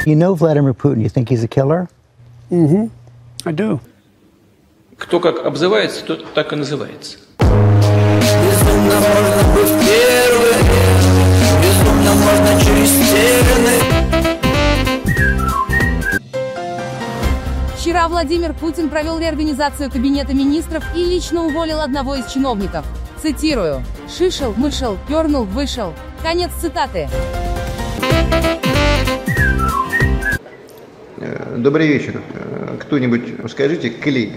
You know Vladimir Putin. You think he's a killer? Mm-hmm. I do. Кто как обзывается, тот так и называется. Безумно можно быть первым, безумно можно через стены. Вчера Владимир Путин провел реорганизацию Кабинета министров и лично уволил одного из чиновников. Цитирую: «Шишел, мышел, пернул, вышел». Конец цитаты. Добрый вечер. Кто-нибудь скажите «клей».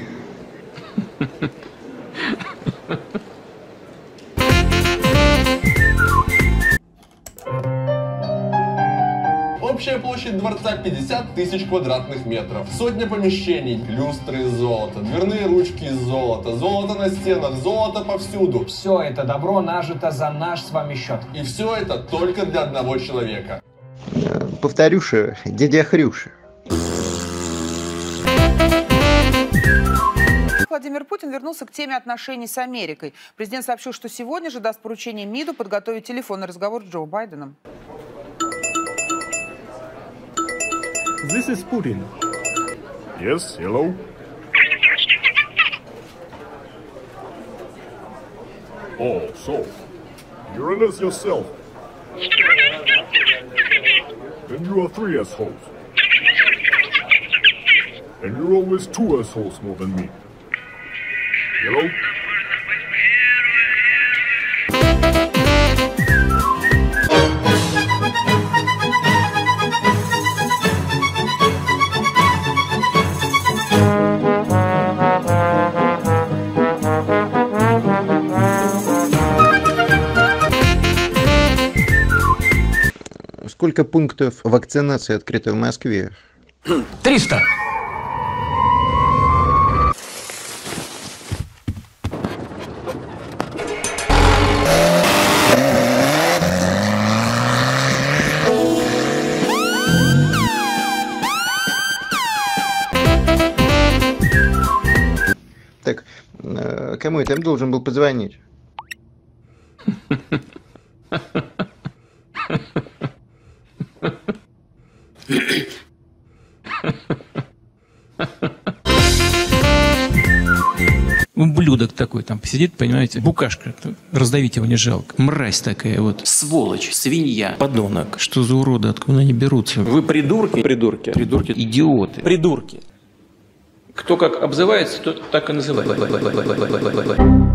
Общая площадь дворца 50 тысяч квадратных метров. Сотня помещений, люстры из золота, дверные ручки из золота, золото на стенах, золото повсюду. Все это добро нажито за наш с вами счет. И все это только для одного человека. Повторюша, дядя Хрюша. Владимир Путин вернулся к теме отношений с Америкой. Президент сообщил, что сегодня же даст поручение МИДу подготовить телефонный разговор с Джо Байденом. This is Putin. Yes, hello. Oh, so you're in this yourself. And you are 3 assholes. And you're always 2 assholes more than me. Hello? Сколько пунктов вакцинации открыто в Москве? 300. Так, кому я там должен был позвонить? Ублюдок такой там посидит, понимаете, букашка, раздавить его не жалко. Мразь такая вот. Сволочь, свинья, подонок. Что за уроды, откуда они берутся? Вы придурки? Придурки. Придурки. Идиоты. Придурки. Кто как обзывается, тот так и называется.